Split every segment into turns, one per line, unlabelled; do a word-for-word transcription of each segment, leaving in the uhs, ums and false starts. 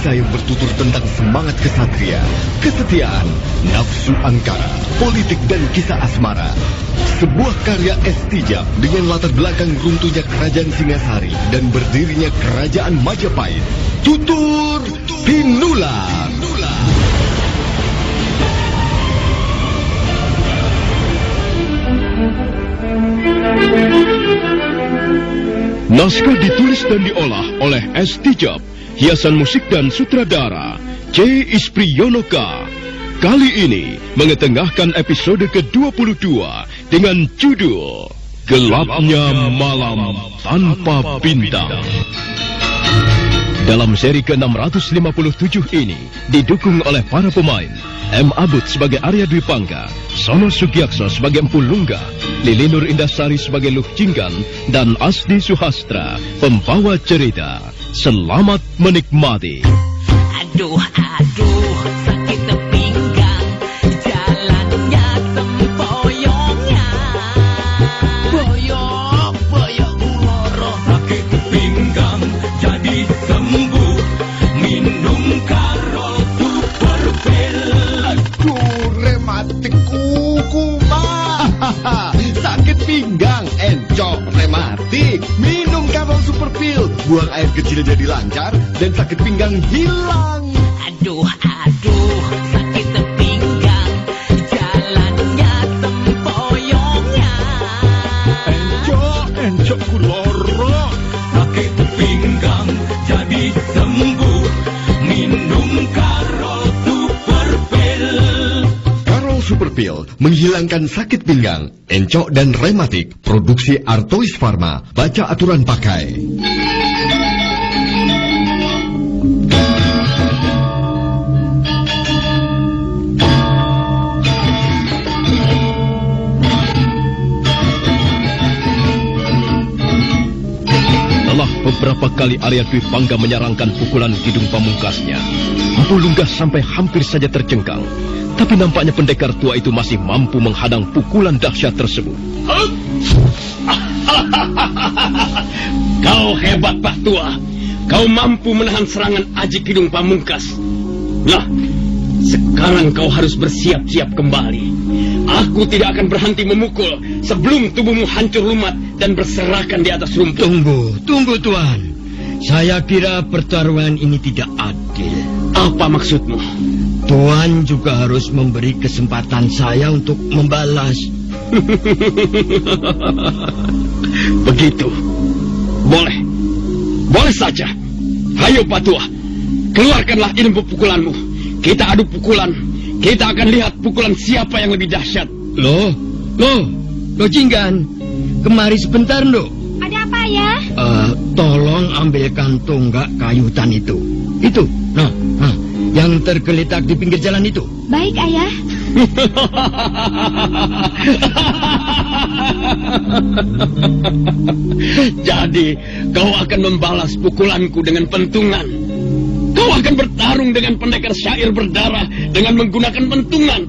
kisah yang bertutur tentang semangat kesatria, kesetiaan, nafsu angkara, politik dan kisah asmara. Sebuah karya Estijab dengan latar belakang runtuhnya Kerajaan Singasari dan berdirinya Kerajaan Majapahit. Tutur Tinular.
Naskah ditulis dan diolah oleh Estijab, hiasan musik dan sutradara C. Ispriyonoka. Kali ini mengetengahkan episode ke dua puluh dua dengan judul Gelapnya Malam Tanpa Bintang. Dalam seri ke enam ratus lima puluh tujuh ini didukung oleh para pemain M. Abud sebagai Arya Dwi Pangga, Sono Sugiakso sebagai Empu Lungga, Lili Nur Indasari sebagai Luh Jinggan, dan Asdi Suhastra, pembawa cerita. Selamat menikmati.
Aduh, aduh, sakit pinggang, jalannya tempoyongnya. Boyok, boyok ngoro, sakit pinggang, jadi sembuh, minum Karo Super Pil.
Aduh, rematik kuku, mah. Sakit pinggang, encok, rematik. Minum Karo Super Pil. Buang air kecil jadi lancar dan sakit pinggang hilang.
Aduh, aduh, sakit pinggang, jalannya tempoyongnya.
Encok, encok kuloro.
Sakit pinggang, jadi sembuh, minum Karo Super Pil.
Karo Super Pil menghilangkan sakit pinggang, encok dan rematik. Produksi Artois Pharma. Baca aturan pakai.
Beberapa kali Arya Dwi Pangga menyarangkan pukulan Kidung Pamungkasnya. Empu Lungga sampai hampir saja tercengkang. Tapi nampaknya pendekar tua itu masih mampu menghadang pukulan dahsyat tersebut.
Kau hebat, Pak Tua. Kau mampu menahan serangan Aji Kidung Pamungkas. Nah, sekarang kau harus bersiap-siap kembali. Aku tidak akan berhenti memukul sebelum tubuhmu hancur lumat dan berserakan di atas rumput.
Tunggu, tunggu Tuan. Saya kira pertarungan ini tidak adil.
Apa maksudmu?
Tuan juga harus memberi kesempatan saya untuk membalas.
Begitu. Boleh. Boleh saja. Hayo Pak Tua. Keluarkanlah ilmu pukulanmu. Kita adu pukulan. Kita akan lihat pukulan siapa yang lebih dahsyat.
Loh, loh, loh Jinggan. Kemari sebentar, Nduk.
Ada apa ya?
Uh, tolong ambilkan tonggak kayu hutan itu. Itu, nah, nah, yang tergeletak di pinggir jalan itu.
Baik, Ayah.
Jadi, kau akan membalas pukulanku dengan pentungan. Kau akan bertarung dengan pendekar syair berdarah dengan menggunakan pentungan.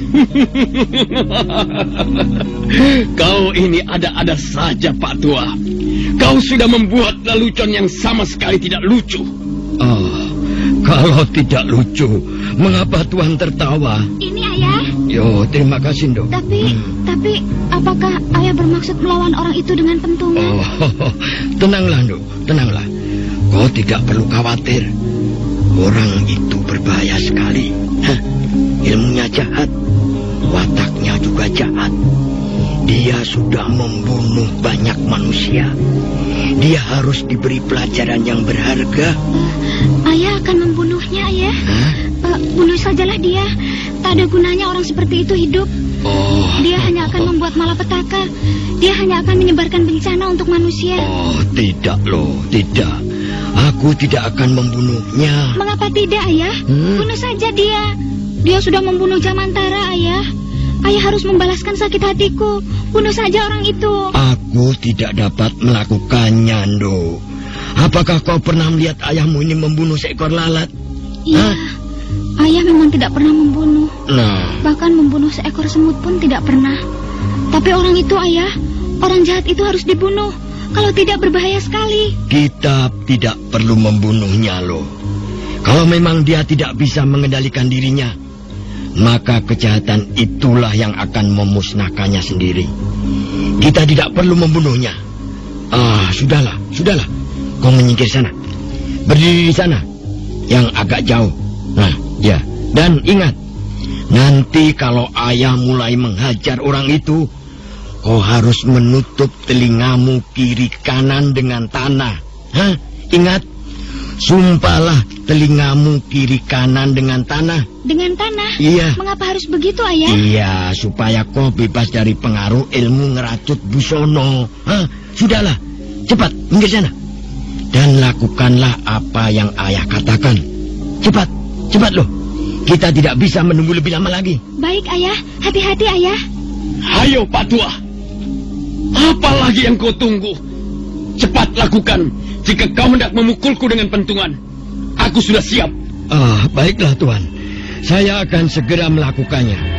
Kau ini ada-ada saja, Pak Tua. Kau sudah membuat lelucon yang sama sekali tidak lucu.
Oh, kalau tidak lucu, mengapa Tuan tertawa?
Ini Ayah.
Yo, terima kasih, Nduk.
Tapi, hmm. tapi, apakah Ayah bermaksud melawan orang itu dengan pentungan?
Oh, tenanglah, Nduk, tenanglah. Kau tidak perlu khawatir. Orang itu berbahaya sekali. Hah, ilmunya jahat, wataknya juga jahat. Dia sudah membunuh banyak manusia. Dia harus diberi pelajaran yang berharga.
Uh, ayah akan membunuhnya, Ayah.
Hah?
Uh, bunuh sajalah dia. Tak ada gunanya orang seperti itu hidup.
Oh.
Dia hanya akan membuat malapetaka. Dia hanya akan menyebarkan bencana untuk manusia.
Oh, tidak loh, tidak. Aku tidak akan membunuhnya.
Mengapa tidak, Ayah? Hmm? Bunuh saja dia. Dia sudah membunuh Jamantara, Ayah. Ayah harus membalaskan sakit hatiku. Bunuh saja orang itu.
Aku tidak dapat melakukannya, Ndo. Apakah kau pernah melihat ayahmu ini membunuh seekor lalat?
Iya. Hah? Ayah memang tidak pernah membunuh.
Nah.
Bahkan membunuh seekor semut pun tidak pernah. Tapi orang itu, Ayah, orang jahat itu harus dibunuh. Kalau tidak berbahaya sekali.
Kita tidak perlu membunuhnya loh. Kalau memang dia tidak bisa mengendalikan dirinya, maka kejahatan itulah yang akan memusnahkannya sendiri. Kita tidak perlu membunuhnya. Ah, sudahlah, sudahlah. Kau menyingkir sana. Berdiri di sana, yang agak jauh. Nah, ya. Dan ingat, nanti kalau ayah mulai menghajar orang itu, kau harus menutup telingamu kiri kanan dengan tanah. Hah? Ingat, sumpahlah telingamu kiri kanan dengan tanah.
Dengan tanah?
Iya.
Mengapa harus begitu, ayah?
Iya, supaya kau bebas dari pengaruh ilmu ngeracut Busono. Hah? Sudahlah, cepat, minggir sana. Dan lakukanlah apa yang ayah katakan. Cepat, cepat loh. Kita tidak bisa menunggu lebih lama lagi.
Baik, ayah. Hati-hati, ayah.
Ayo, Pak Tua. Apa lagi yang kau tunggu? Cepat lakukan. Jika kau hendak memukulku dengan pentungan, aku sudah siap.
Ah, baiklah, Tuan. Saya akan segera melakukannya.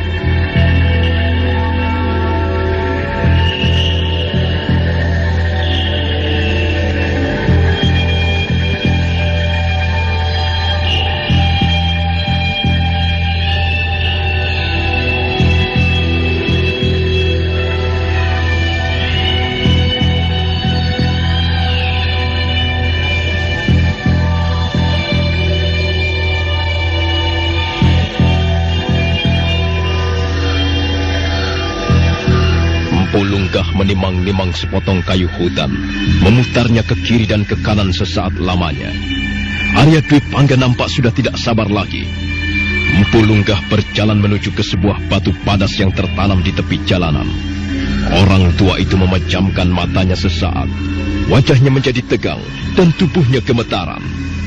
Lunggah menimang-nimang sepotong kayu hutan, memutarnya ke kiri dan ke kanan sesaat lamanya. Arya Dwi Pangga nampak sudah tidak sabar lagi. Empu Lunggah berjalan menuju ke sebuah batu padas yang tertanam di tepi jalanan. Orang tua itu memejamkan matanya sesaat. Wajahnya menjadi tegang dan tubuhnya gemetaran.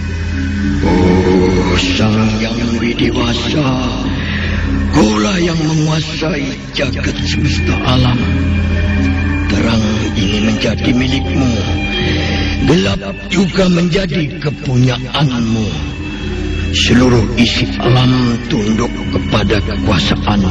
Oh, Sang Yang Widewasa, Kaulah yang menguasai jagat semesta alam. Terang ini menjadi milikmu, gelap juga menjadi kepunyaanmu. Seluruh isi alam tunduk kepada kekuasaanmu.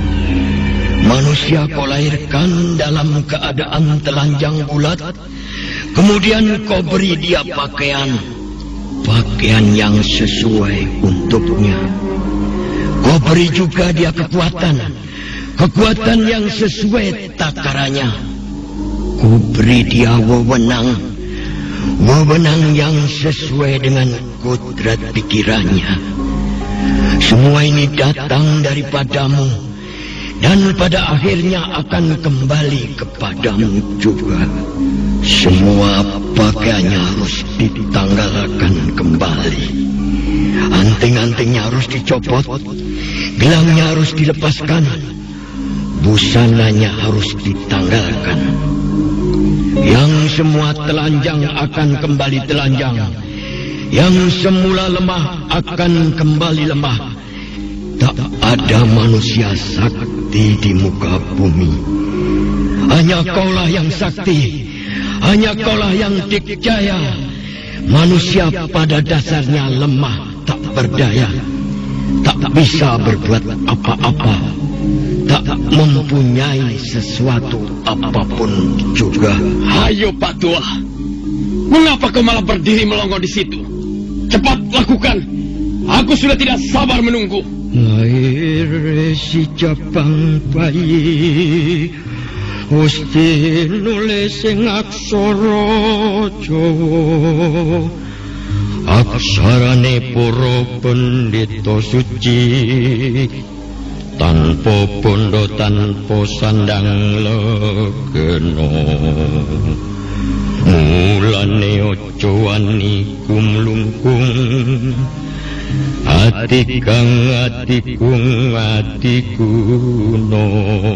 Manusia kau lahirkan dalam keadaan telanjang bulat, kemudian kau beri dia pakaian, pakaian yang sesuai untuknya. Kau beri juga dia kekuatan, kekuatan yang sesuai takarannya. Kau beri dia wewenang, wewenang yang sesuai dengan kodrat pikirannya. Semua ini datang daripadamu, dan pada akhirnya akan kembali kepadamu juga. Semua pakaiannya harus ditanggalkan kembali. Anting-antingnya harus dicopot, gelangnya harus dilepaskan, busananya harus ditanggalkan. Yang semua telanjang akan kembali telanjang, yang semula lemah akan kembali lemah. Tak ada manusia sakti di muka bumi. Hanya kaulah yang sakti, hanya kaulah yang dikjaya. Manusia pada dasarnya lemah, tak berdaya, tak bisa berbuat apa-apa, tak mempunyai sesuatu apapun juga.
Ayo Pak Tua, mengapa kau malah berdiri melongo di situ? Cepat lakukan, aku sudah tidak sabar menunggu.
Lahir si Japang bayi, Gusti nulis sing aksara Jawa. Aksarane para pendeta suci, tanpa bondo tanpa sandang legena. Mulane aja wani kumlungkung, ati kang atikung atikuna.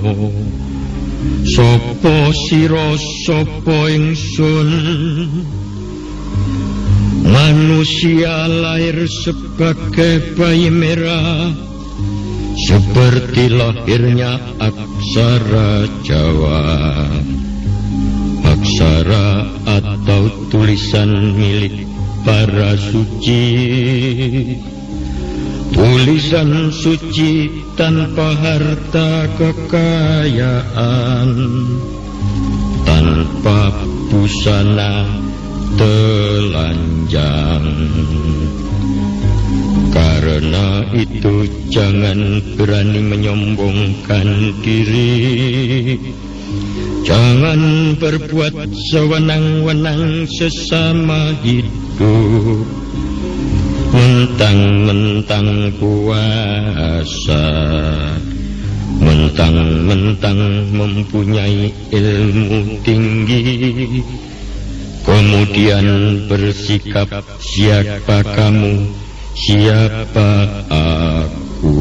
Sopo sira sopo ingsun, manusia lahir sebagai bayi merah, seperti lahirnya aksara Jawa. Aksara atau tulisan milik para suci, tulisan suci tanpa harta kekayaan, tanpa busana telanjang. Karena itu jangan berani menyombongkan diri. Jangan berbuat sewenang-wenang sesama hidup. Mentang-mentang kuasa, mentang-mentang mempunyai ilmu tinggi, kemudian bersikap siapa kamu, siapa aku.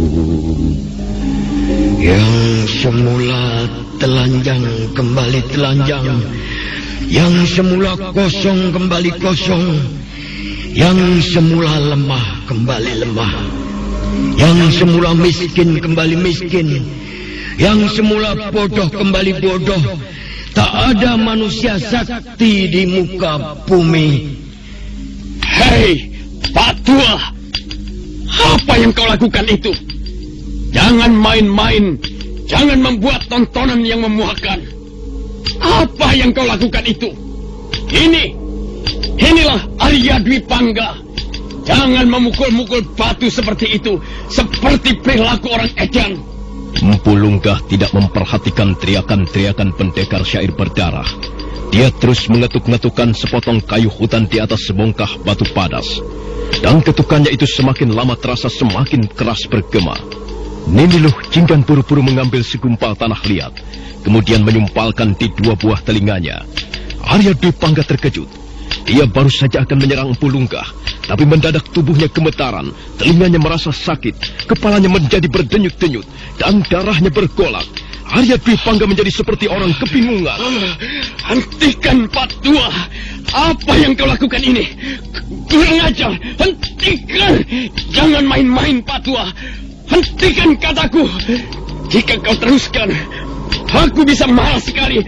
Yang semula telanjang kembali telanjang, yang semula kosong kembali kosong, yang semula lemah kembali lemah, yang semula miskin kembali miskin, yang semula bodoh kembali bodoh. Tak ada manusia sakti di muka bumi.
Hei, Pak Tua, apa yang kau lakukan itu? Jangan main-main, jangan membuat tontonan yang memuakkan. Apa yang kau lakukan itu? Ini, inilah Arya Dwi Pangga. Jangan memukul-mukul batu seperti itu, seperti perilaku orang edan.
Empu Lunggah tidak memperhatikan teriakan-teriakan pendekar syair berdarah. Dia terus mengetuk-ngetukkan sepotong kayu hutan di atas sebongkah batu padas. Dan ketukannya itu semakin lama terasa semakin keras bergema. Nini Luh Jinggan buru-buru mengambil segumpal tanah liat, kemudian menyumpalkan di dua buah telinganya. Arya Dwi Pangga terkejut. Dia baru saja akan menyerang Empu Lunggah, tapi mendadak tubuhnya gemetaran, telinganya merasa sakit, kepalanya menjadi berdenyut-denyut, dan darahnya bergolak. Arya Dwi Pangga menjadi seperti orang kebingungan.
Hentikan, Pak Tua! Apa yang kau lakukan ini? Kurang ajar! Hentikan! Jangan main-main, Pak Tua! Hentikan kataku! Jika kau teruskan, aku bisa marah sekali.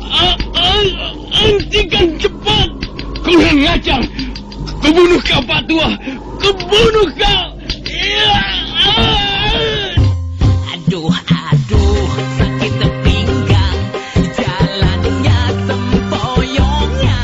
Hentikan cepat! Kurang ajar! Kubunuh kau, Pak Tua! Kubunuh kau!
Aduh, aduh, sakit pinggang, jalannya sempoyongnya.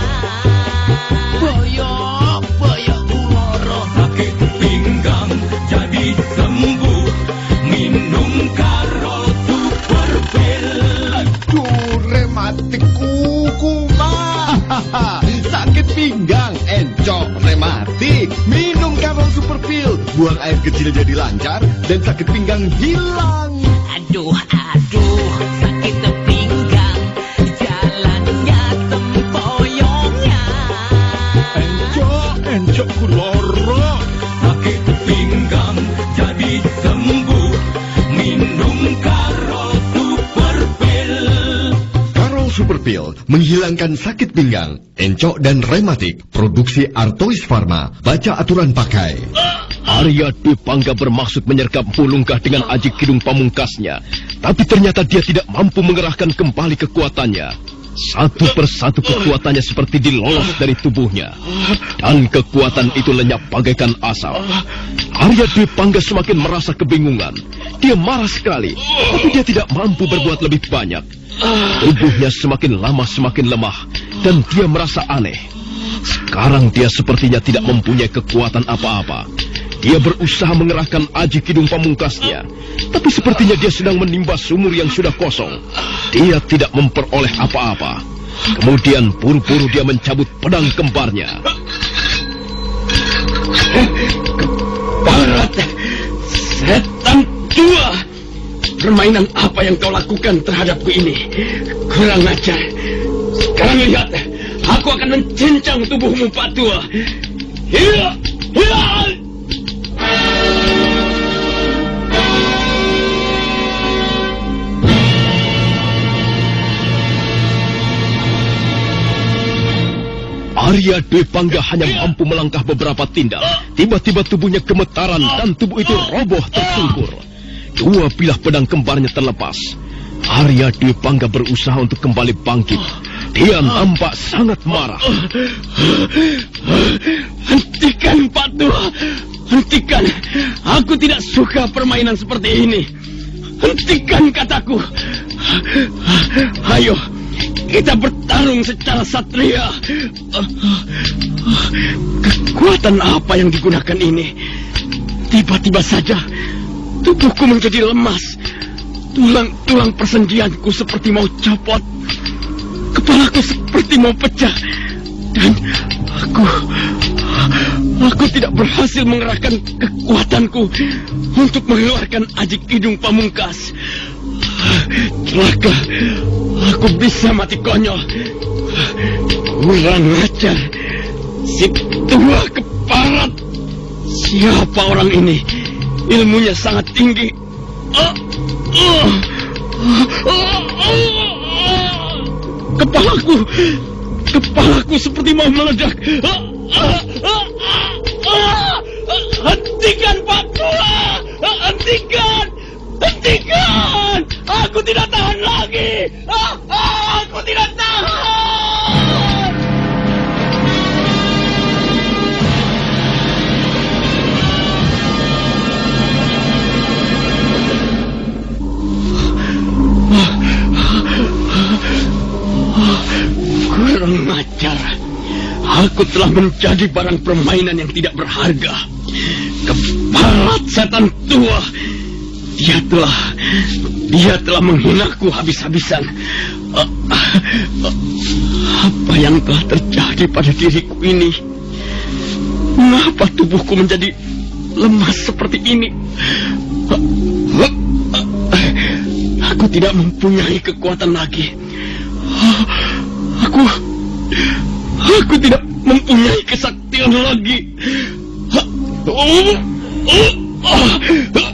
Boyok, boyok uloro.
Sakit pinggang jadi sembuh, minum Karol Super Pil.
Aduh, rematik kuku mah. Sakit pinggang, encok, rematik. Minum Karol Super Pil. Buang air kecil jadi lancar dan sakit pinggang hilang.
Aduh, aduh, sakit pinggang, jalannya sempoyongnya.
Encok, encok kuloro. Sakit pinggang jadi sembuh, minum Karol Super Pil.
Karol Super Pil menghilangkan sakit pinggang, encok dan rematik. Produksi Artois Pharma. Baca aturan pakai.
Arya Dwi Pangga bermaksud menyergap Empu Lunggah dengan Aji Kidung Pamungkasnya, tapi ternyata dia tidak mampu mengerahkan kembali kekuatannya. Satu persatu kekuatannya seperti dilolos dari tubuhnya, dan kekuatan itu lenyap bagaikan asap. Arya Dwi Pangga semakin merasa kebingungan. Dia marah sekali, tapi dia tidak mampu berbuat lebih banyak. Tubuhnya semakin lama semakin lemah, dan dia merasa aneh. Sekarang dia sepertinya tidak mempunyai kekuatan apa-apa. Dia berusaha mengerahkan Aji Kidung Pamungkasnya, tapi sepertinya dia sedang menimba sumur yang sudah kosong. Dia tidak memperoleh apa-apa. Kemudian buru-buru dia mencabut pedang kembarnya.
Barat, setan tua! Permainan apa yang kau lakukan terhadapku ini? Kurang ajar. Sekarang lihat, aku akan mencincang tubuhmu, Pak Tua. Hiya! Hiya!
Arya Dwi Pangga hanya mampu melangkah beberapa tindak. Tiba-tiba tubuhnya gemetaran dan tubuh itu roboh tersungkur. Dua bilah pedang kembarnya terlepas. Arya Dwi Pangga berusaha untuk kembali bangkit. Dia nampak sangat marah.
Hentikan, Pak Tua! Hentikan! Aku tidak suka permainan seperti ini. Hentikan, kataku! Ayo, kita bertarung secara satria. Kekuatan apa yang digunakan ini? Tiba-tiba saja tubuhku menjadi lemas. Tulang-tulang persendianku seperti mau copot. Kepalaku seperti mau pecah. Dan aku... Aku tidak berhasil mengerahkan kekuatanku untuk mengeluarkan Aji Kidung Pamungkas. Celaka, aku bisa mati konyol. Kurang ajar, si tua keparat. Siapa orang ini? Ilmunya sangat tinggi. Uh, uh, uh, uh, uh. Kepalaku, kepalaku seperti mau meledak. Uh, uh, uh, uh, uh. Hentikan, Pak Tua! Hentikan! Hentikan! Aku tidak tahan lagi! Ah, ah, aku tidak tahan! Kurang ajar. Aku telah menjadi barang permainan yang tidak berharga. Keparat setan tua. Dia telah, dia telah menghinaku habis-habisan. Uh, uh, uh, apa yang telah terjadi pada diriku ini? Mengapa tubuhku menjadi lemas seperti ini? Uh, uh, uh, uh, aku tidak mempunyai kekuatan lagi. Uh, aku, aku tidak mempunyai kesaktian lagi. Uh, uh, uh, uh, uh,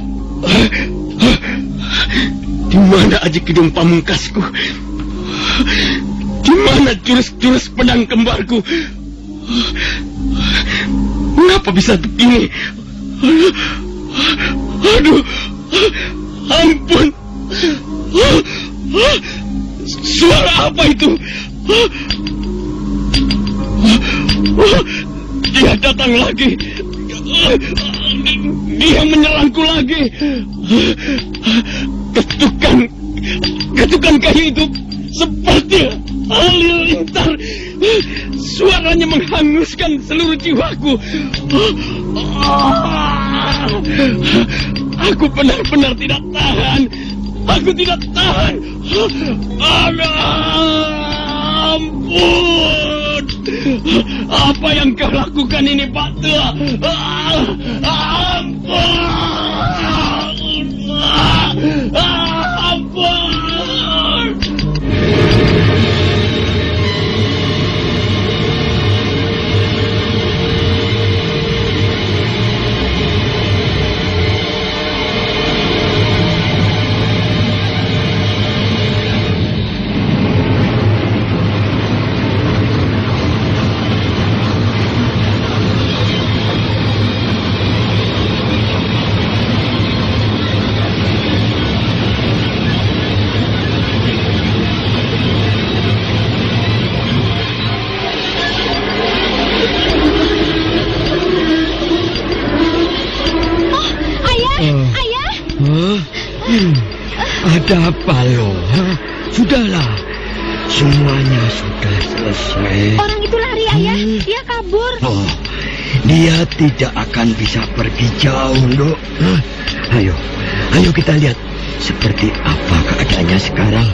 Di mana Aji Kidung Pamungkasku? Di mana jurus-jurus pedang kembarku? Mengapa bisa begini? Aduh, ampun. Suara apa itu? Dia datang lagi. Dia menyerangku lagi. Ketukan, ketukan kayu itu seperti halilintar. Suaranya menghanguskan seluruh jiwaku. Aku benar-benar tidak tahan. Aku tidak tahan. Ampun. Apa yang kau lakukan ini, Pak Tua? Ampun. Ampun.
Ada apa lo? Hah? Sudahlah, semuanya sudah selesai.
Orang itu lari, Ayah. Hmm. Dia kabur.
Oh, dia tidak akan bisa pergi jauh, lo. Hah? Ayo, ayo kita lihat seperti apa keadaannya sekarang.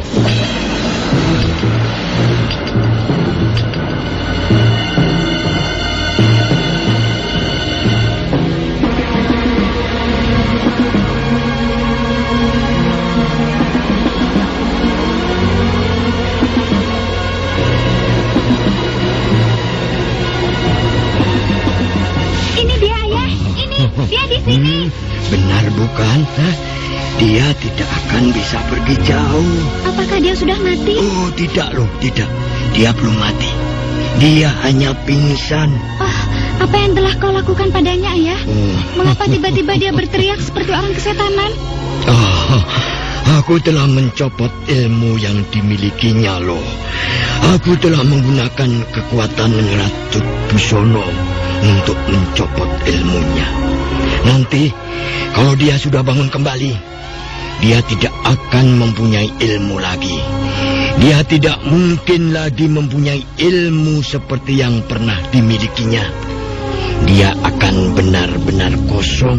Dia di sini.
Hmm, benar bukan? Hah? Dia tidak akan bisa pergi jauh.
Apakah dia sudah mati?
Oh, tidak loh, tidak. Dia belum mati. Dia hanya pingsan.
Oh, apa yang telah kau lakukan padanya, Ayah?
Oh.
Mengapa tiba-tiba dia berteriak seperti orang kesetanan?
Oh, aku telah mencopot ilmu yang dimilikinya loh. Aku telah menggunakan kekuatan Ratu Busono untuk mencopot ilmunya. Nanti, kalau dia sudah bangun kembali, dia tidak akan mempunyai ilmu lagi. Dia tidak mungkin lagi mempunyai ilmu seperti yang pernah dimilikinya. Dia akan benar-benar kosong.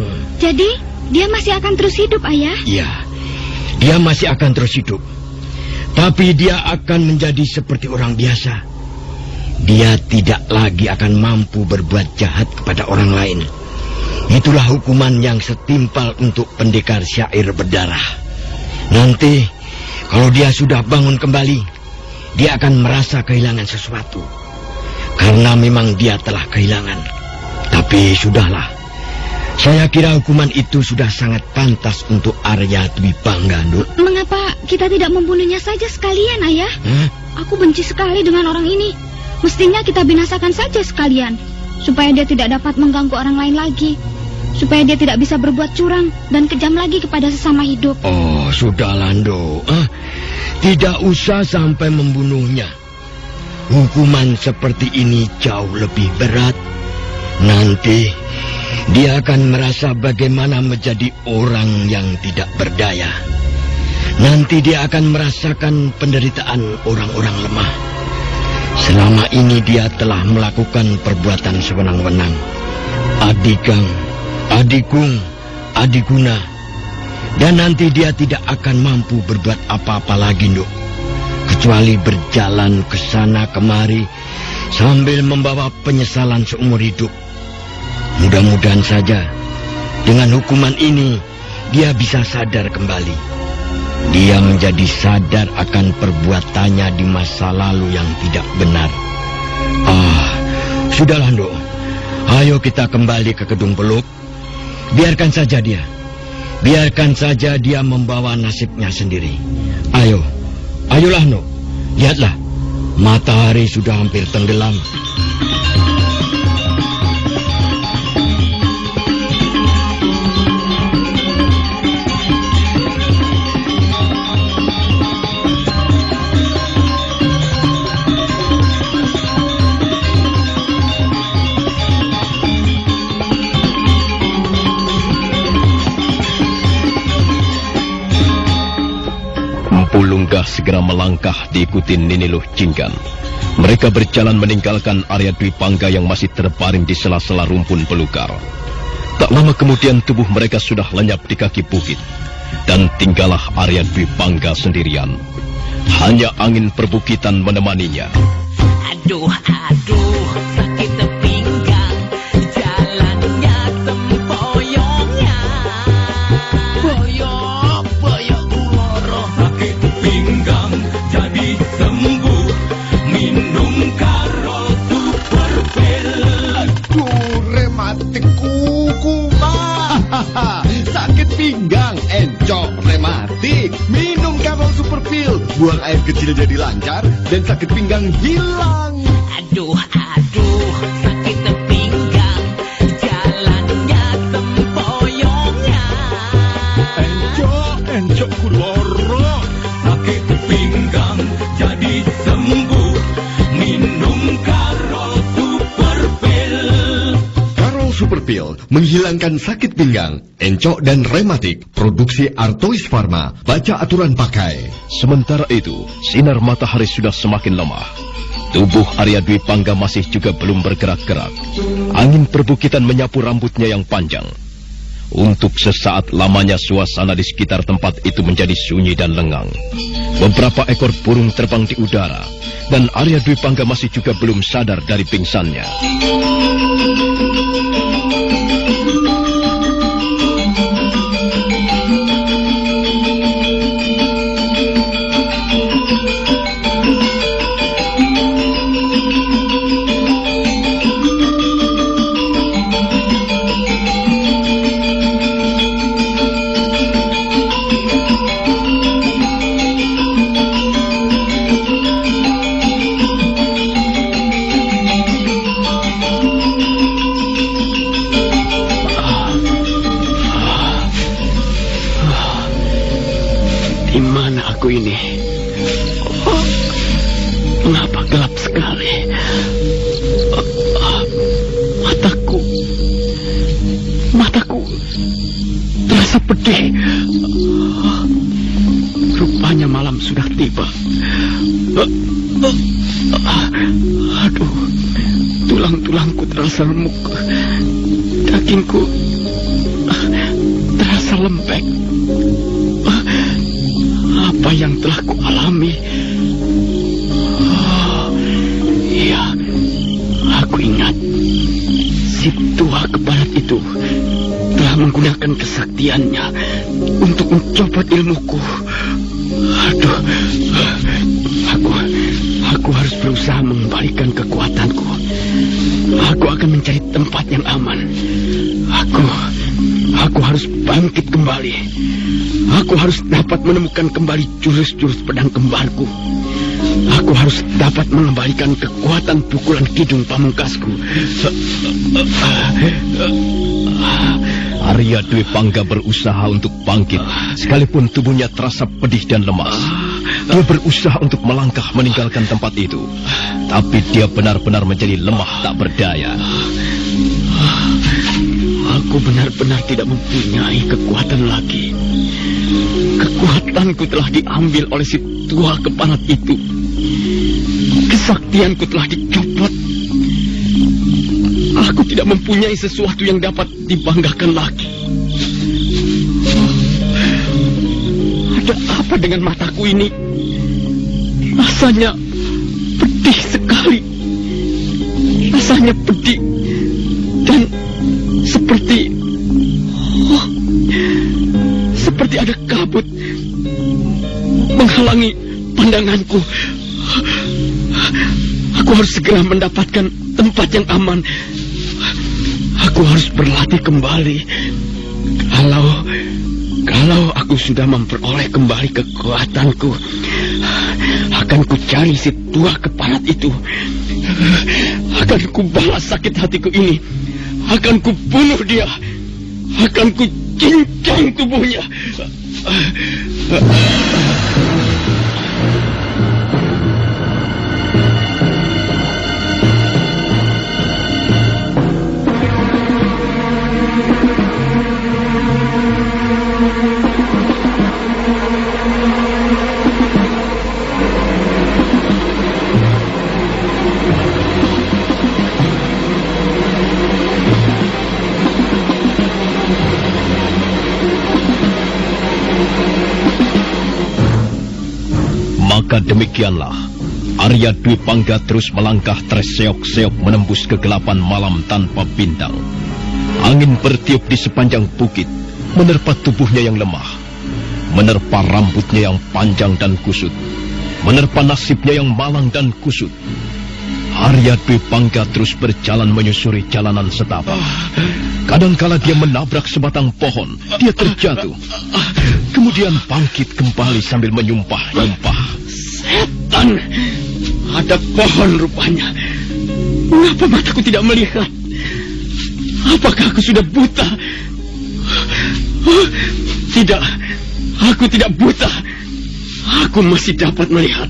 Jadi, dia masih akan terus hidup, Ayah?
Iya, dia masih akan terus hidup. Tapi dia akan menjadi seperti orang biasa. Dia tidak lagi akan mampu berbuat jahat kepada orang lain. Itulah hukuman yang setimpal untuk pendekar syair berdarah. Nanti, kalau dia sudah bangun kembali, dia akan merasa kehilangan sesuatu. Karena memang dia telah kehilangan. Tapi sudahlah. Saya kira hukuman itu sudah sangat pantas untuk Arya Dwi Pangga, Nduk.
Mengapa kita tidak membunuhnya saja sekalian, Ayah?
Hah?
Aku benci sekali dengan orang ini. Mestinya kita binasakan saja sekalian, supaya dia tidak dapat mengganggu orang lain lagi. Supaya dia tidak bisa berbuat curang dan kejam lagi kepada sesama hidup.
Oh, sudahlah, Nduk. Ah, tidak usah sampai membunuhnya. Hukuman seperti ini jauh lebih berat. Nanti dia akan merasa bagaimana menjadi orang yang tidak berdaya. Nanti dia akan merasakan penderitaan orang-orang lemah. Selama ini dia telah melakukan perbuatan sewenang-wenang. Adigang, Adikung, Adiguna. Dan nanti dia tidak akan mampu berbuat apa-apa lagi, Nduk. Kecuali berjalan ke sana kemari sambil membawa penyesalan seumur hidup. Mudah-mudahan saja dengan hukuman ini dia bisa sadar kembali. Dia menjadi sadar akan perbuatannya di masa lalu yang tidak benar. Ah, sudahlah, Nduk. Ayo kita kembali ke Kedung Peluk. Biarkan saja dia. Biarkan saja dia membawa nasibnya sendiri. Ayo, ayolah, Nduk. Lihatlah, matahari sudah hampir tenggelam.
Pulungga segera melangkah diikuti Nini Luh Jinggan. Mereka berjalan meninggalkan Arya Dwi Pangga yang masih terbaring di sela-sela rumpun belukar. Tak lama kemudian tubuh mereka sudah lenyap di kaki bukit. Dan tinggallah Arya Dwi Pangga sendirian. Hanya angin perbukitan menemaninya.
Aduh, aduh, sakit pinggang, jalannya sempoyongnya. Boyok, boyok uloro.
Sakit pinggang jadi sembuh, minum karo super pil.
Aduh, rematik kuku, mah. Sakit pinggang, encok, rematik. Minum Karol Super Pil. Buang air kecil jadi lancar dan sakit pinggang hilang.
Aduh, aduh, sakit pinggang, jalannya sempoyongnya.
Encok, encok kuloro. Sakit pinggang jadi sembuh, minum karo super pil.
Karol Super Pil menghilangkan sakit pinggang, encok dan rematik. Produksi Artois Pharma. Baca aturan pakai.
Sementara itu, sinar matahari sudah semakin lemah. Tubuh Arya Dwi Pangga masih juga belum bergerak-gerak. Angin perbukitan menyapu rambutnya yang panjang. Untuk sesaat lamanya suasana di sekitar tempat itu menjadi sunyi dan lengang. Beberapa ekor burung terbang di udara. Dan Arya Dwi Pangga masih juga belum sadar dari pingsannya.
Di mana aku ini? Oh, mengapa gelap sekali? Oh, oh, mataku, mataku terasa pedih. Oh, rupanya malam sudah tiba. Oh, oh, oh, aduh, tulang-tulangku terasa remuk, dagingku terasa lembek. Apa yang telah kualami? Oh, iya, aku ingat. Si tua keparat itu telah menggunakan kesaktiannya untuk mencopot ilmuku. Aduh, aku, aku harus berusaha mengembalikan kekuatanku. Aku akan mencari tempat yang aman. Aku, aku harus bangkit kembali. Aku harus dapat menemukan kembali jurus-jurus pedang kembarku. Aku harus dapat mengembalikan kekuatan pukulan Kidung Pamungkasku.
Arya Dwi Pangga berusaha untuk bangkit, sekalipun tubuhnya terasa pedih dan lemas. Dia berusaha untuk melangkah meninggalkan tempat itu, tapi dia benar-benar menjadi lemah tak berdaya.
Aku benar-benar tidak mempunyai kekuatan lagi. Kekuatanku telah diambil oleh si tua keparat itu. Kesaktianku telah dicopot. Aku tidak mempunyai sesuatu yang dapat dibanggakan lagi. Ada apa dengan mataku ini? Rasanya pedih sekali. Rasanya pedih dan seperti oh, seperti ada kabut menghalangi pandanganku. Aku harus segera mendapatkan tempat yang aman. Aku harus berlatih kembali. Kalau kalau aku sudah memperoleh kembali kekuatanku, akan ku cari si tua keparat itu. Akan ku balas sakit hatiku ini. Akan ku bunuh dia. Akan ku cincang tubuhnya.
Maka demikianlah, Arya Dwi Pangga terus melangkah terseok-seok menembus kegelapan malam tanpa bintang. Angin bertiup di sepanjang bukit, menerpa tubuhnya yang lemah, menerpa rambutnya yang panjang dan kusut, menerpa nasibnya yang malang dan kusut. Arya Dwi Pangga terus berjalan menyusuri jalanan setapak. Kadangkala dia menabrak sebatang pohon, dia terjatuh. Kemudian bangkit kembali sambil menyumpah-nyumpah.
Setan! Ada pohon rupanya. Mengapa mataku tidak melihat? Apakah aku sudah buta? Tidak, aku tidak buta. Aku masih dapat melihat.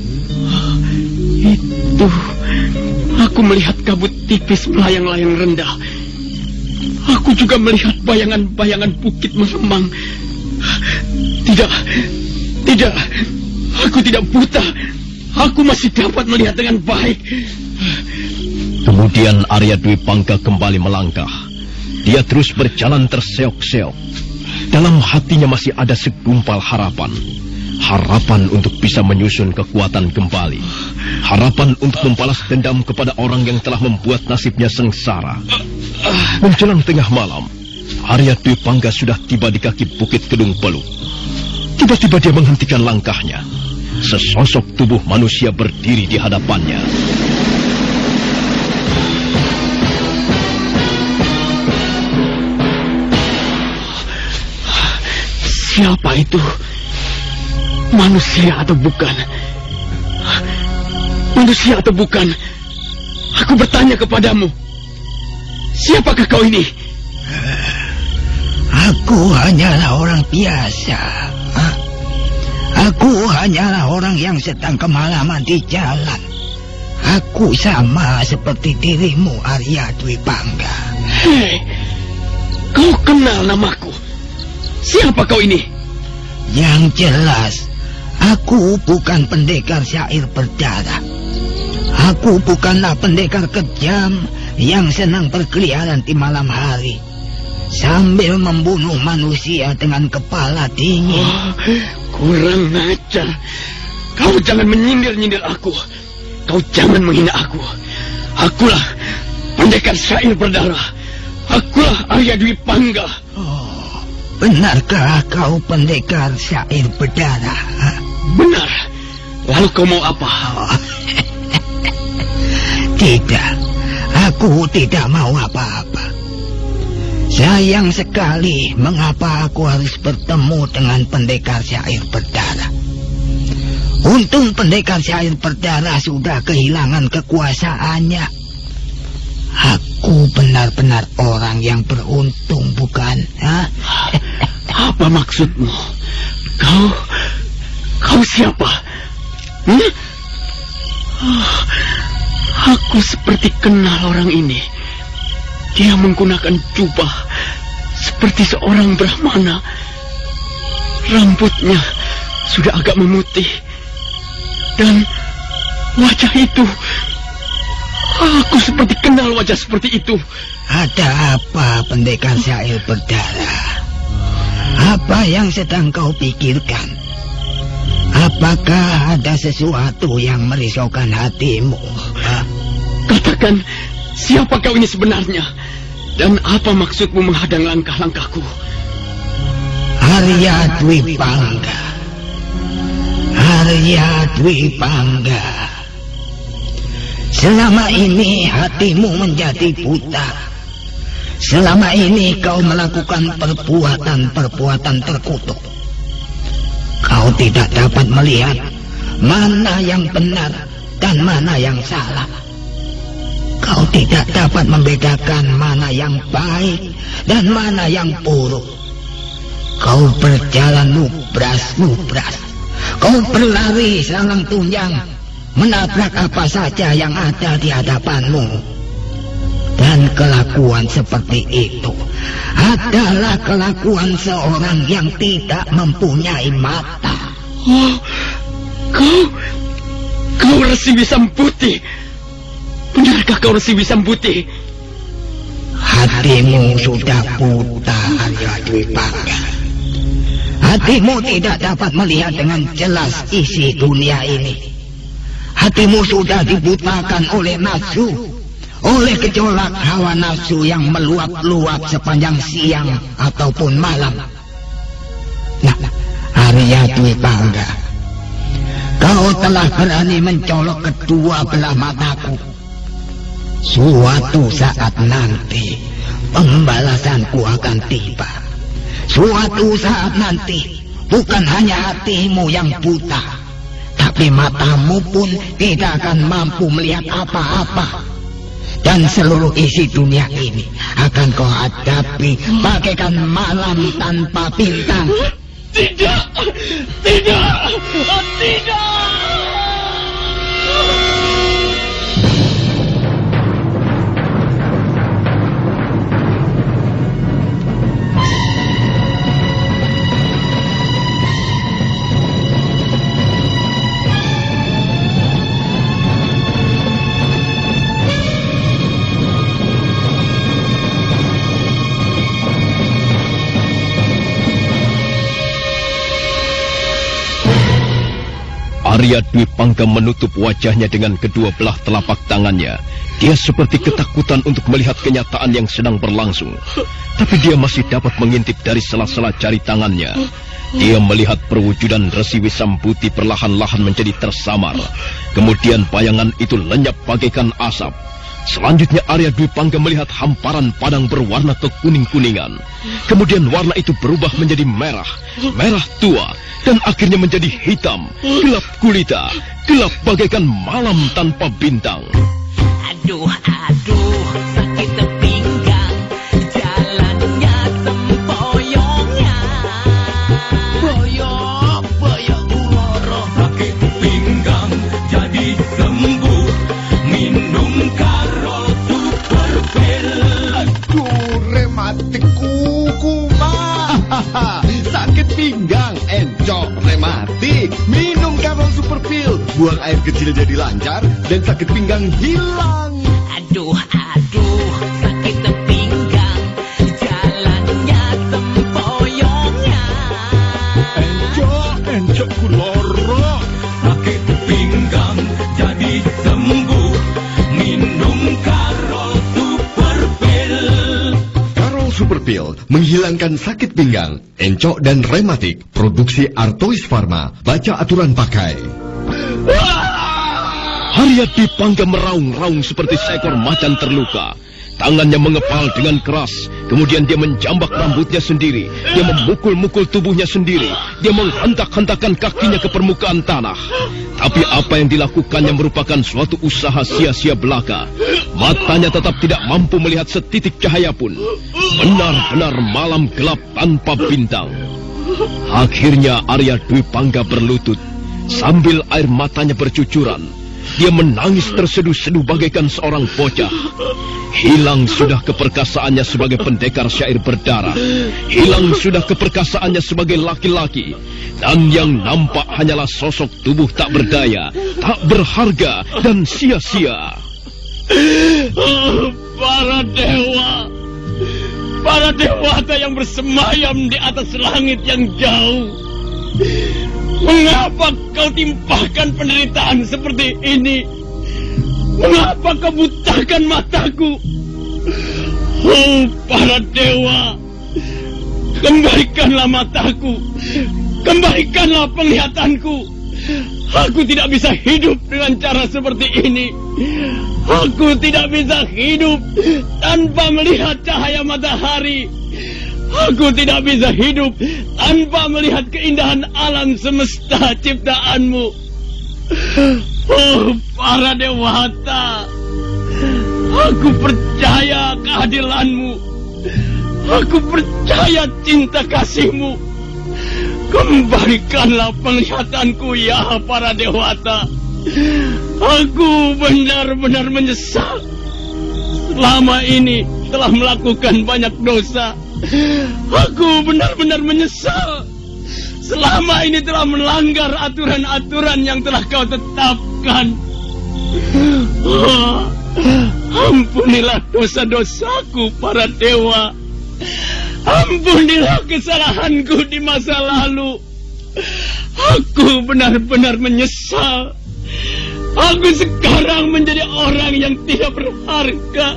Itu, aku melihat kabut tipis melayang-layang rendah. Aku juga melihat bayangan-bayangan bukit mengemang. Tidak, tidak, aku tidak buta. Aku masih dapat melihat dengan baik.
Kemudian Arya Dwi Pangga kembali melangkah. Dia terus berjalan terseok-seok. Dalam hatinya masih ada segumpal harapan. Harapan untuk bisa menyusun kekuatan kembali. Harapan untuk membalas dendam kepada orang yang telah membuat nasibnya sengsara. Menjelang tengah malam, Arya Dwi Pangga sudah tiba di kaki bukit Kedung Peluk. Tiba-tiba dia menghentikan langkahnya. Sesosok tubuh manusia berdiri di hadapannya.
Siapa itu? Manusia atau bukan? Manusia atau bukan? Aku bertanya kepadamu. Siapakah kau ini?
Aku hanyalah orang biasa. Hah? Aku hanyalah orang yang sedang kemalaman di jalan. Aku sama seperti dirimu, Arya Dwi Pangga.
Hei, kau kenal namaku? Siapa kau ini?
Yang jelas, aku bukan pendekar syair berdarah. Aku bukanlah pendekar kejam yang senang berkeliaran di malam hari. sambil membunuh manusia dengan kepala dingin.
Oh, kurang ajar. Kau jangan menyindir-nyindir aku. Kau jangan menghina aku. Akulah pendekar syair berdarah. Akulah Arya Dwi Pangga.
Oh, benarkah kau pendekar syair berdarah? Ha?
Benar. Lalu kau mau apa?
Oh. Tidak, aku tidak mau apa-apa. Sayang sekali mengapa aku harus bertemu dengan pendekar syair berdarah. Untung pendekar syair berdarah sudah kehilangan kekuasaannya. Aku benar-benar orang yang beruntung, bukan? Hah?
Apa maksudmu? Kau, kau siapa? Hmm? Oh, aku seperti kenal orang ini. Dia menggunakan jubah seperti seorang Brahmana. Rambutnya sudah agak memutih. Dan wajah itu, aku seperti kenal wajah seperti itu.
Ada apa, pendekar syair berdarah? Apa yang sedang kau pikirkan? Apakah ada sesuatu yang merisaukan hatimu? Hah?
Katakan, siapa kau ini sebenarnya? Dan apa maksudmu menghadang langkah-langkahku?
Arya Dwi Pangga. Arya Dwi Pangga. Selama ini hatimu menjadi buta. Selama ini kau melakukan perbuatan-perbuatan terkutuk. Kau tidak dapat melihat mana yang benar dan mana yang salah. Kau tidak dapat membedakan mana yang baik dan mana yang buruk. Kau berjalan lubras-lubras. Kau berlari salang tunjang, menabrak apa saja yang ada di hadapanmu. Dan kelakuan seperti itu adalah kelakuan seorang yang tidak mempunyai mata.
Oh, kau, kau Resi Wisambuti. Benarkah kau Resi Wisambuti?
Hatimu sudah buta, Arya Dwi Pangga. Hatimu tidak dapat melihat dengan jelas isi dunia ini. Hatimu sudah dibutakan oleh nafsu, oleh gejolak hawa nafsu yang meluap-luap sepanjang siang ataupun malam. Nah, Arya Dwi Pangga, kau telah berani mencolok kedua belah mataku. Suatu saat nanti pembalasanku akan tiba. Suatu saat nanti bukan hanya hatimu yang buta, tapi matamu pun tidak akan mampu melihat apa-apa. Dan seluruh isi dunia ini akan kau hadapi bagaikan malam tanpa bintang.
Tidak, tidak, tidak.
Arya Dwi Pangga menutup wajahnya dengan kedua belah telapak tangannya. Dia seperti ketakutan untuk melihat kenyataan yang sedang berlangsung. Tapi dia masih dapat mengintip dari sela-sela jari tangannya. Dia melihat perwujudan Resi Wisambuti perlahan-lahan menjadi tersamar. Kemudian bayangan itu lenyap bagaikan asap. Selanjutnya Arya Dwi Pangga melihat hamparan padang berwarna kekuning-kuningan. Kemudian warna itu berubah menjadi merah, merah tua, dan akhirnya menjadi hitam, gelap gulita, gelap bagaikan malam tanpa bintang.
Aduh, aduh, sakit pinggang, jalannya sempoyongnya.
Boyok, boyok uloro. Sakit pinggang jadi sembuh, minum karo super pil.
Aduh, rematik kuku mah. Sakit pinggang, encok, rematik. Minum Karol Super Pil. Buang air kecil jadi lancar dan sakit pinggang hilang.
Aduh, aduh, sakit pinggang, jalan
Menghilangkan sakit pinggang, encok dan rematik. Produksi Artois Pharma. Baca aturan pakai.
Haryadi Pangga meraung-raung seperti seekor macan terluka. Tangannya mengepal dengan keras. Kemudian dia menjambak rambutnya sendiri. Dia memukul-mukul tubuhnya sendiri. Dia menghentak-hentakkan kakinya ke permukaan tanah. Tapi apa yang dilakukannya merupakan suatu usaha sia-sia belaka. Matanya tetap tidak mampu melihat setitik cahaya pun. Benar-benar malam gelap tanpa bintang. Akhirnya Arya Dwi Pangga berlutut. Sambil air matanya bercucuran, dia menangis terseduh-seduh bagaikan seorang bocah. Hilang sudah keperkasaannya sebagai pendekar syair berdarah. Hilang sudah keperkasaannya sebagai laki-laki. Dan yang nampak hanyalah sosok tubuh tak berdaya, tak berharga, dan sia-sia.
Oh, para dewa, para dewata yang bersemayam di atas langit yang jauh. Mengapa kau timpahkan penderitaan seperti ini? Mengapa kau butakan mataku? Oh, para dewa, kembalikanlah mataku, kembalikanlah penglihatanku. Aku tidak bisa hidup dengan cara seperti ini. Aku tidak bisa hidup tanpa melihat cahaya matahari. Aku tidak bisa hidup tanpa melihat keindahan alam semesta ciptaanmu. Oh, para dewata, aku percaya keadilanmu. Aku percaya cinta kasihmu. Kembalikanlah penglihatanku, ya para dewata. Aku benar-benar menyesal. Selama ini telah melakukan banyak dosa. Aku benar-benar menyesal. Selama ini telah melanggar aturan-aturan yang telah kau tetapkan. Oh, ampunilah dosa-dosaku, para dewa. Ampunilah kesalahanku di masa lalu. Aku benar-benar menyesal. Aku sekarang menjadi orang yang tidak berharga.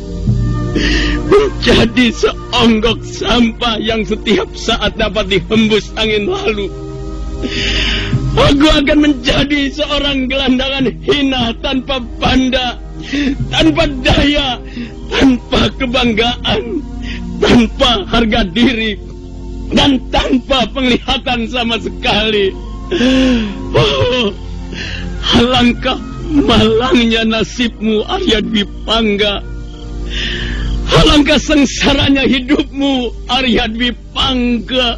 Menjadi seonggok sampah yang setiap saat dapat dihembus angin lalu. Aku akan menjadi seorang gelandangan hina tanpa banda, tanpa daya, tanpa kebanggaan, tanpa harga diri, dan tanpa penglihatan sama sekali. Oh, alangkah malangnya nasibmu, Arya Dwi Pangga. Alangkah sengsaranya hidupmu, Arya Dwi Pangga.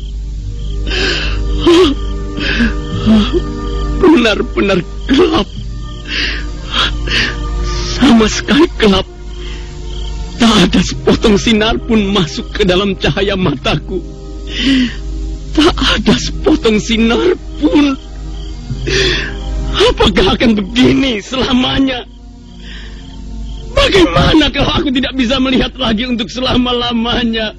Benar-benar gelap. Sama sekali gelap. Tak ada sepotong sinar pun masuk ke dalam cahaya mataku. Tak ada sepotong sinar pun. Apakah akan begini selamanya? Bagaimana kalau aku tidak bisa melihat lagi untuk selama-lamanya?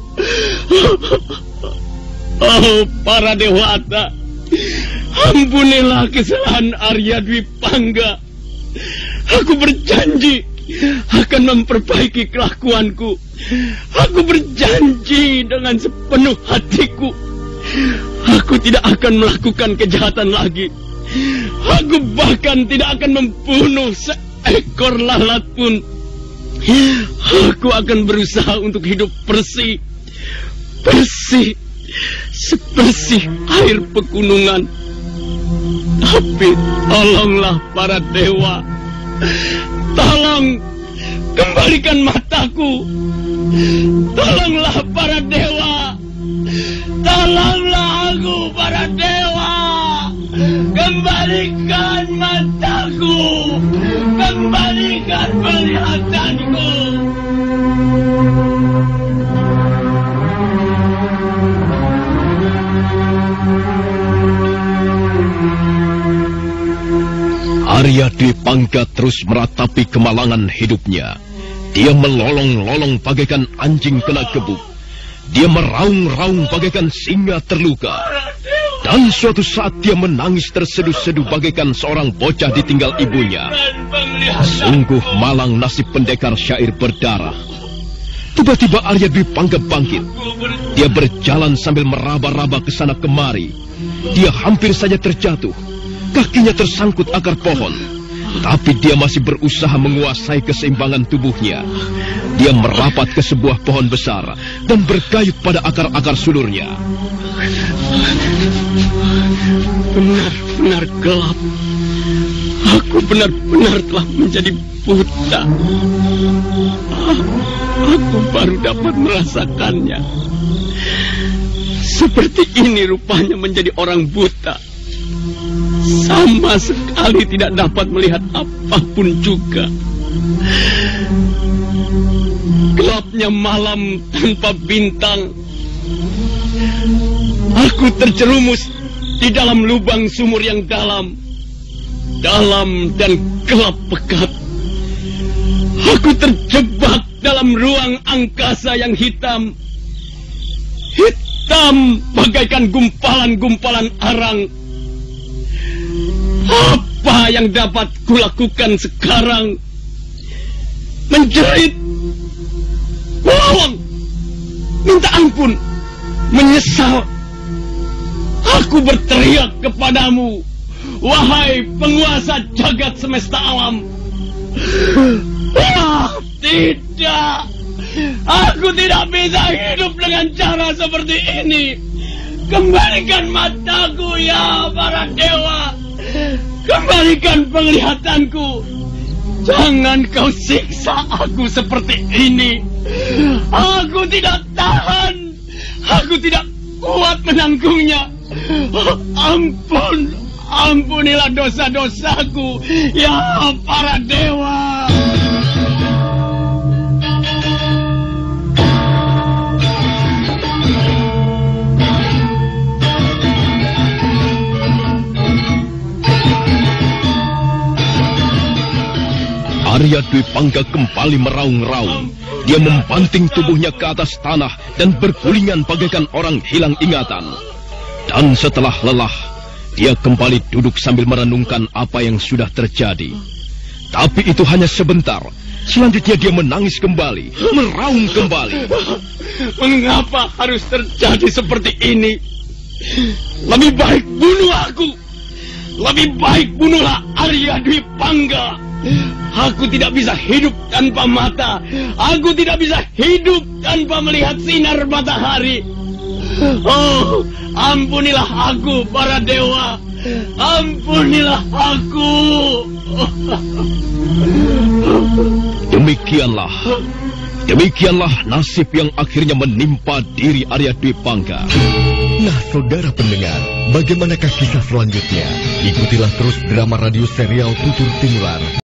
Oh, para dewata, ampunilah kesalahan Arya Dwi Pangga. Aku berjanji akan memperbaiki kelakuanku. Aku berjanji dengan sepenuh hatiku. Aku tidak akan melakukan kejahatan lagi. Aku bahkan tidak akan membunuh seekor lalat pun. Aku akan berusaha untuk hidup bersih, bersih, sebersih air pegunungan. Tapi tolonglah para dewa, tolong kembalikan mataku. Tolonglah para dewa, tolonglah aku para dewa. Kembalikan mataku, kembalikan penglihatanku.
Arya Dwi Pangga terus meratapi kemalangan hidupnya. Dia melolong-lolong bagaikan anjing kena gebuk. Dia meraung-raung bagaikan singa terluka. Dan suatu saat dia menangis terseduh-seduh bagaikan seorang bocah ditinggal ibunya. Sungguh malang nasib pendekar syair berdarah. Tiba-tiba Arya Dwi Pangga bangkit. Dia berjalan sambil meraba-raba ke sana kemari. Dia hampir saja terjatuh. Kakinya tersangkut akar pohon. Tapi dia masih berusaha menguasai keseimbangan tubuhnya. Dia merapat ke sebuah pohon besar dan berkayup pada akar-akar sulurnya.
Benar-benar gelap. Aku benar-benar telah menjadi buta. Aku baru dapat merasakannya. Seperti ini rupanya menjadi orang buta. Sama sekali tidak dapat melihat apapun juga. Gelapnya malam tanpa bintang. Aku terjerumus di dalam lubang sumur yang dalam. Dalam dan gelap pekat. Aku terjebak dalam ruang angkasa yang hitam. Hitam bagaikan gumpalan-gumpalan arang. Apa yang dapat kulakukan sekarang? Menjerit, menolong, minta ampun, menyesal. Aku berteriak kepadamu, wahai penguasa jagat semesta alam. Ah, tidak. Aku tidak bisa hidup dengan cara seperti ini. Kembalikan mataku ya para dewa. Kembalikan penglihatanku. Jangan kau siksa aku seperti ini. Aku tidak tahan. Aku tidak kuat menanggungnya. Ampun, ampunilah dosa-dosaku ya para dewa.
Arya Dwi Pangga kembali meraung-raung. Dia membanting tubuhnya ke atas tanah dan bergulingan bagaikan orang hilang ingatan. Dan setelah lelah, dia kembali duduk sambil merenungkan apa yang sudah terjadi. Tapi itu hanya sebentar. Selanjutnya dia menangis kembali, meraung kembali.
Mengapa harus terjadi seperti ini? Lebih baik bunuh aku. Lebih baik bunuhlah Arya Dwi Pangga. Aku tidak bisa hidup tanpa mata. Aku tidak bisa hidup tanpa melihat sinar matahari. Oh, ampunilah aku para dewa. Ampunilah aku.
Demikianlah. Demikianlah nasib yang akhirnya menimpa diri Arya Dwi Pangga.
Nah, saudara pendengar, bagaimanakah kisah selanjutnya? Ikutilah terus drama radio serial Tutur Timular